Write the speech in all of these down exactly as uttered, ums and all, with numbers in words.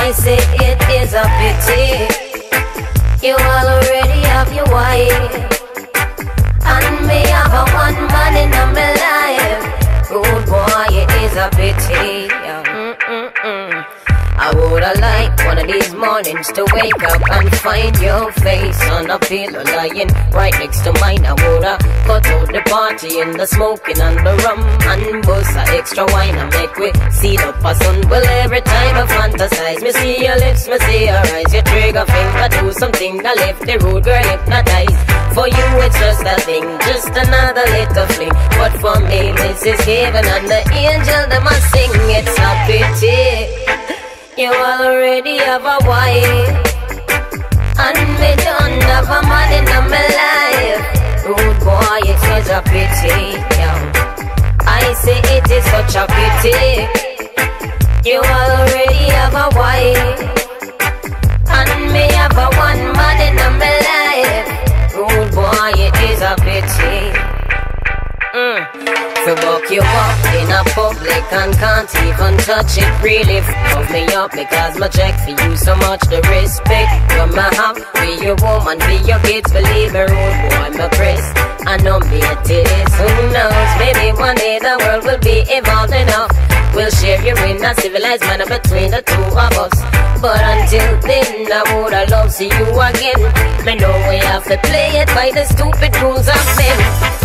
I say it is a pity. You already have your wife, and me have a one man in my life. Good boy, it is a pity. Mm-mm-mm. I woulda liked one of these mornings to wake up and find your face on a pillow lying right next to mine. I woulda cut out the party and the smoking and the rum and bust a extra wine and make we see up a sun. Well, every time I fantasize, me see your lips, me see your eyes, your trigger finger do something that left the road girl hypnotized. For you it's just a thing, just another little fling, but for me this is heaven and the angel them a sing. It's a pity you already have a wife, and me don't have a man in my life. Rude boy, it is a pity, yeah. I say it is such a pity. You already have a wife, and me have a one man in my life. Rude boy, it is a pity. Mm. To walk you up in a public and can't even touch it really f*** me up because my check for you so much the respect you may have for your woman, for your kids, believe me, rude boy, my press. I know me it is, who knows, maybe one day the world will be evolved enough. We'll share you in a civilized manner between the two of us. But until then, I woulda love see you again. Me know we have to play it by the stupid rules of men.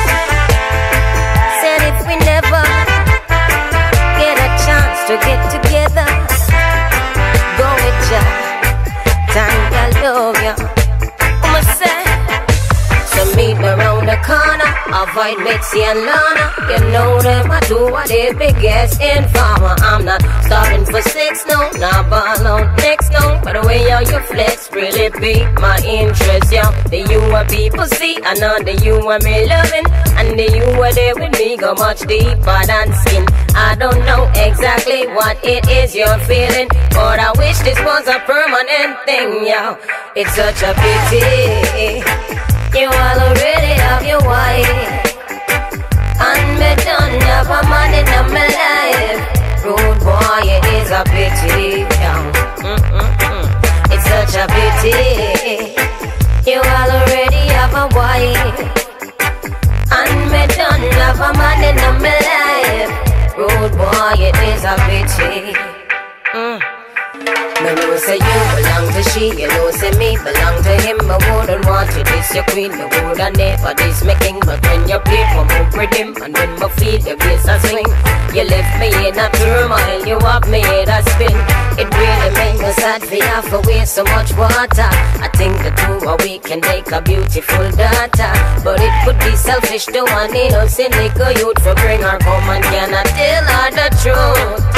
If we never get a chance to get together, go with ya, time I love ya. I'ma say, so meet me around the corner, avoid Mitzi and Lana. You know them, I do what they biggest informer. I'm not starving for sex, no, not ball out next, no. But the way how you flex really pique my interest, yo. The you are people see, I know the you are me loving, and the you are there with me go much deeper than skin. I don't know exactly what it is you're feeling, but I wish this was a permanent thing, yo. It's such a pity you all already have your wife, and me don't have a man in my life. Rude boy, it is a pity, yeah. Mm-mm-mm. It's such a pity you all already have a wife, and me don't have a man in my life. Rude boy, it is a pity. Mm. Me know say you belong to she, you know say me belong to him. I wouldn't want you this your queen, you woulda never this my king. But when you play for move with him, and when me feel your bass a swing, you left me in a turmoil, you have me in a spin. It really makes me sad for you for waste so much water. I think the two of we can make a beautiful daughter, but it could be selfish to one innocent little youth for bring her home and cannot tell her the truth.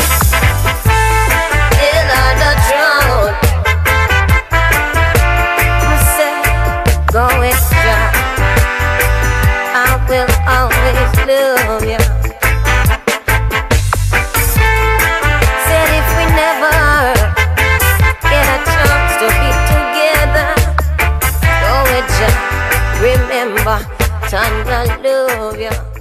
Tell her the truth. I say, go extra, I will always love you. Said if we never get a chance to be together, go with ya. Remember, Tanya love you.